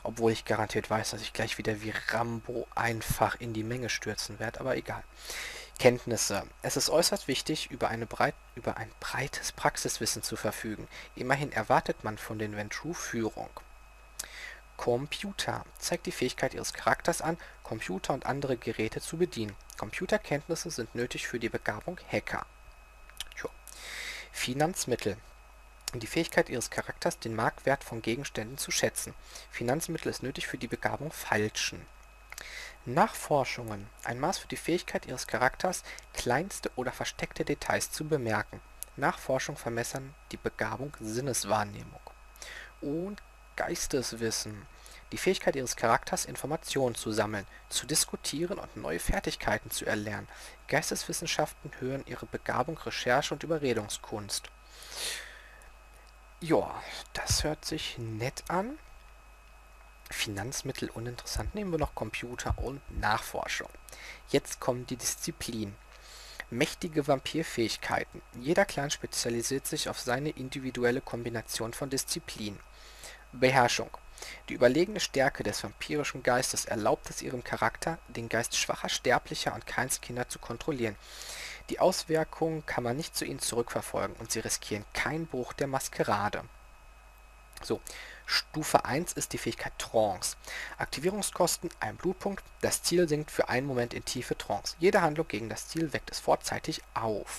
Obwohl ich garantiert weiß, dass ich gleich wieder wie Rambo einfach in die Menge stürzen werde, aber egal. Kenntnisse. Es ist äußerst wichtig, über ein breites Praxiswissen zu verfügen. Immerhin erwartet man von den Ventrue Führung. Computer zeigt die Fähigkeit ihres Charakters an, Computer und andere Geräte zu bedienen. Computerkenntnisse sind nötig für die Begabung Hacker. Tja. Finanzmittel. Die Fähigkeit ihres Charakters, den Marktwert von Gegenständen zu schätzen. Finanzmittel ist nötig für die Begabung Falschen. Nachforschungen. Ein Maß für die Fähigkeit ihres Charakters, kleinste oder versteckte Details zu bemerken. Nachforschung vermessern die Begabung Sinneswahrnehmung. Und Geisteswissen. Die Fähigkeit ihres Charakters, Informationen zu sammeln, zu diskutieren und neue Fertigkeiten zu erlernen. Geisteswissenschaften hören ihre Begabung Recherche und Überredungskunst. Ja, das hört sich nett an. Finanzmittel uninteressant. Nehmen wir noch Computer und Nachforschung. Jetzt kommen die Disziplinen. Mächtige Vampirfähigkeiten. Jeder Clan spezialisiert sich auf seine individuelle Kombination von Disziplinen. Beherrschung. Die überlegene Stärke des vampirischen Geistes erlaubt es ihrem Charakter, den Geist schwacher Sterblicher und Kleinstkinder zu kontrollieren. Die Auswirkungen kann man nicht zu ihnen zurückverfolgen und sie riskieren keinen Bruch der Maskerade. So, Stufe 1 ist die Fähigkeit Trance. Aktivierungskosten 1 Blutpunkt. Das Ziel sinkt für einen Moment in tiefe Trance. Jede Handlung gegen das Ziel weckt es vorzeitig auf.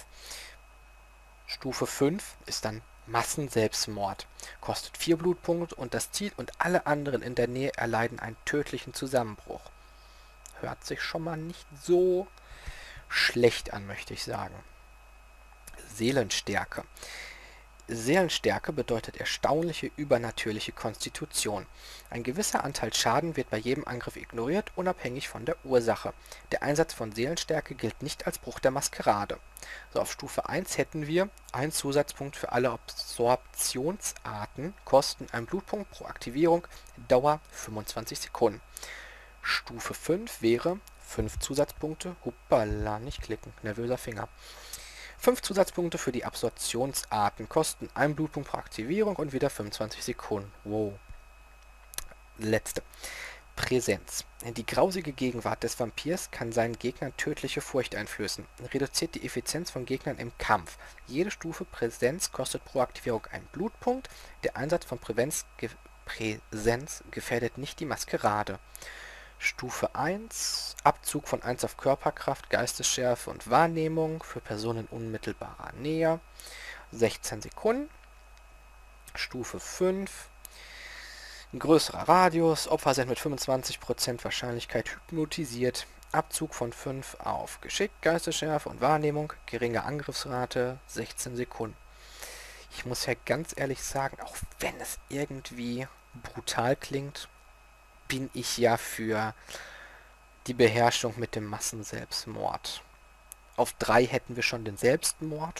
Stufe 5 ist dann Massenselbstmord. Kostet 4 Blutpunkte und das Ziel und alle anderen in der Nähe erleiden einen tödlichen Zusammenbruch. Hört sich schon mal nicht so schlecht an, möchte ich sagen. Seelenstärke. Seelenstärke bedeutet erstaunliche übernatürliche Konstitution. Ein gewisser Anteil Schaden wird bei jedem Angriff ignoriert, unabhängig von der Ursache. Der Einsatz von Seelenstärke gilt nicht als Bruch der Maskerade. So, auf Stufe 1 hätten wir einen Zusatzpunkt für alle Absorptionsarten, Kosten 1 Blutpunkt pro Aktivierung, Dauer 25 Sekunden. Stufe 5 wäre 5 Zusatzpunkte, hoppala, nicht klicken, nervöser Finger. 5 Zusatzpunkte für die Absorptionsarten, kosten 1 Blutpunkt pro Aktivierung und wieder 25 Sekunden. Wow. Letzte. Präsenz. Die grausige Gegenwart des Vampirs kann seinen Gegnern tödliche Furcht einflößen. Reduziert die Effizienz von Gegnern im Kampf. Jede Stufe Präsenz kostet pro Aktivierung 1 Blutpunkt. Der Einsatz von Präsenz gefährdet nicht die Maskerade. Stufe 1. Abzug von 1 auf Körperkraft, Geistesschärfe und Wahrnehmung für Personen in unmittelbarer Nähe. 16 Sekunden. Stufe 5. Ein größerer Radius. Opfer sind mit 25% Wahrscheinlichkeit hypnotisiert. Abzug von 5 auf Geschick, Geistesschärfe und Wahrnehmung. Geringe Angriffsrate. 16 Sekunden. Ich muss ja ganz ehrlich sagen, auch wenn es irgendwie brutal klingt, bin ich ja für die Beherrschung mit dem Massenselbstmord. Auf 3 hätten wir schon den Selbstmord.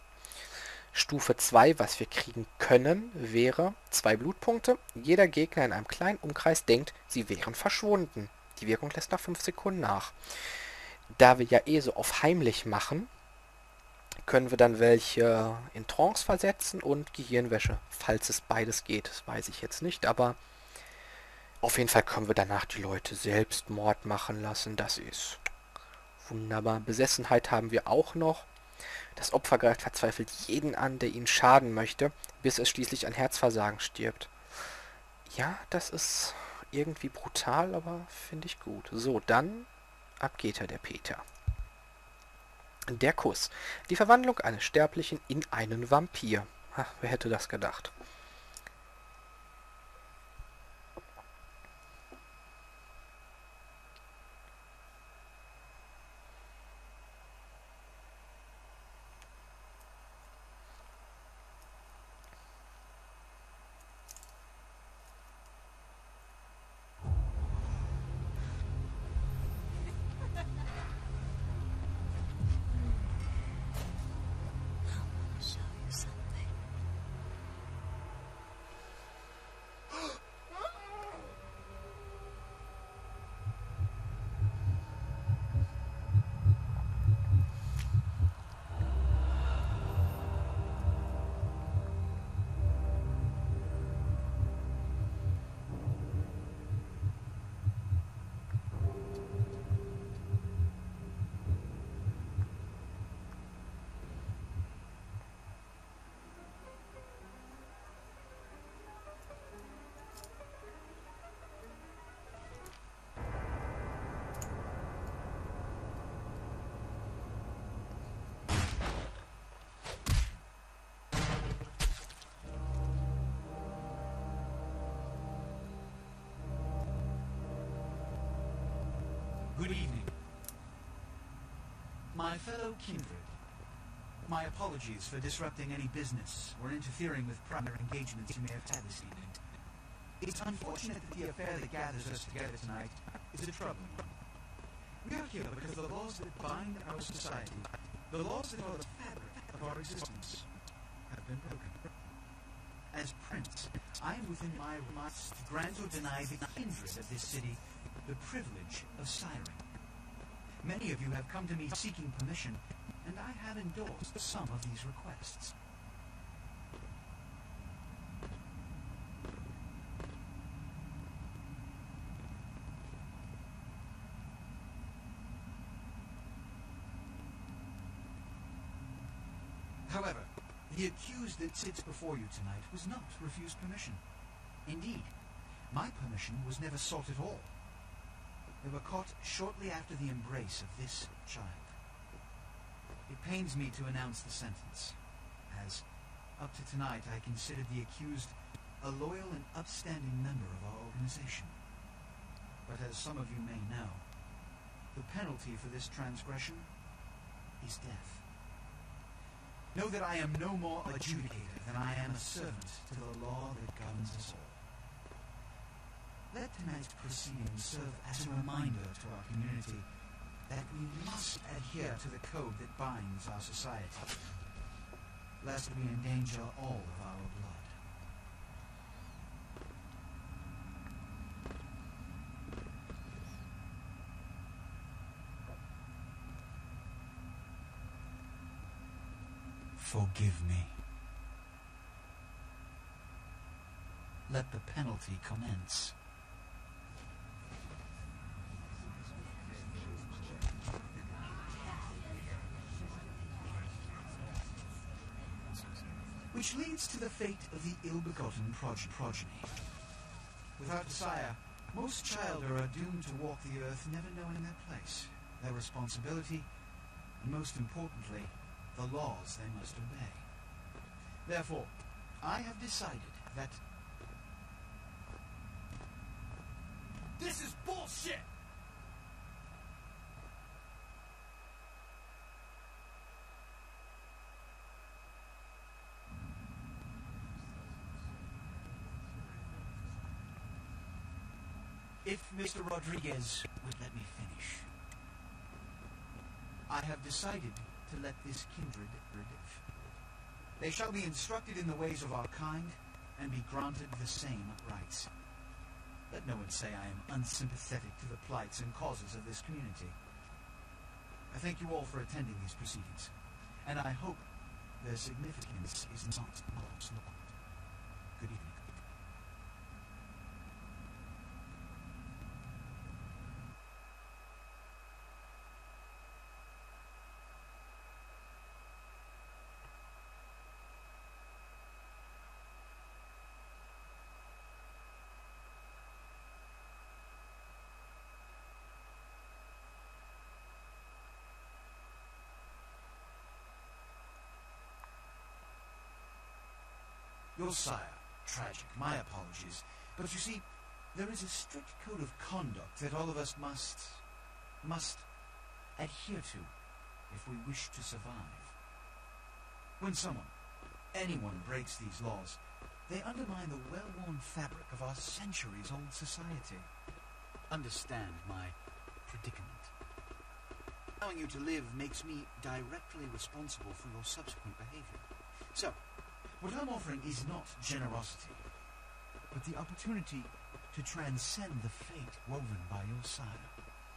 Stufe 2, was wir kriegen können, wäre 2 Blutpunkte. Jeder Gegner in einem kleinen Umkreis denkt, sie wären verschwunden. Die Wirkung lässt nach 5 Sekunden nach. Da wir ja eh so auf heimlich machen, können wir dann welche in Trance versetzen und Gehirnwäsche, falls es beides geht. Das weiß ich jetzt nicht, aber auf jeden Fall können wir danach die Leute Selbstmord machen lassen. Das ist wunderbar. Besessenheit haben wir auch noch. Das Opfer greift verzweifelt jeden an, der ihnen schaden möchte, bis es schließlich an Herzversagen stirbt. Ja, das ist irgendwie brutal, aber finde ich gut. So, dann ab geht er, der Peter. Der Kuss. Die Verwandlung eines Sterblichen in einen Vampir. Ach, wer hätte das gedacht? Show you something. Good evening. My fellow kindred, my apologies for disrupting any business or interfering with prior engagements you may have had this evening. It's unfortunate that the affair that gathers us together tonight is a troubling one. We are here because the laws that bind our society, the laws that are the fabric of our existence, have been broken. As Prince, I am within my rights to grant or deny the kindred of this city the privilege of siring. Many of you have come to me seeking permission, and I have endorsed some of these requests. However, the accused that sits before you tonight was not refused permission. Indeed, my permission was never sought at all. They were caught shortly after the embrace of this child. It pains me to announce the sentence, as, up to tonight, I considered the accused a loyal and upstanding member of our organization. But as some of you may know, the penalty for this transgression is death. Know that I am no more adjudicator than I am a servant to the law that governs us all. Let tonight's proceedings serve as a reminder to our community that we must adhere to the code that binds our society, lest we endanger all of our blood. Forgive me. Let the penalty commence. Which leads to the fate of the ill-begotten progeny. Without a sire, most children are doomed to walk the earth never knowing their place, their responsibility, and most importantly, the laws they must obey. Therefore, I have decided that... This is bullshit! If Mr. Rodriguez would let me finish. I have decided to let this kindred live. They shall be instructed in the ways of our kind and be granted the same rights. Let no one say I am unsympathetic to the plights and causes of this community. I thank you all for attending these proceedings, and I hope their significance is not lost. Good evening. Your sire, tragic, my apologies. But you see, there is a strict code of conduct that all of us must adhere to if we wish to survive. When anyone breaks these laws, they undermine the well-worn fabric of our centuries-old society. Understand my predicament. Allowing you to live makes me directly responsible for your subsequent behavior. So, what I'm offering is not generosity, but the opportunity to transcend the fate woven by your sire.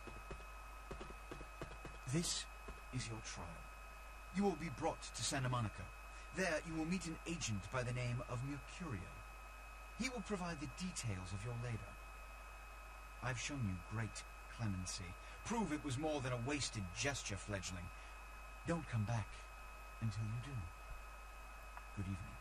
This is your trial. You will be brought to Santa Monica. There you will meet an agent by the name of Mercurio. He will provide the details of your labor. I've shown you great clemency. Prove it was more than a wasted gesture, fledgling. Don't come back until you do. Good evening.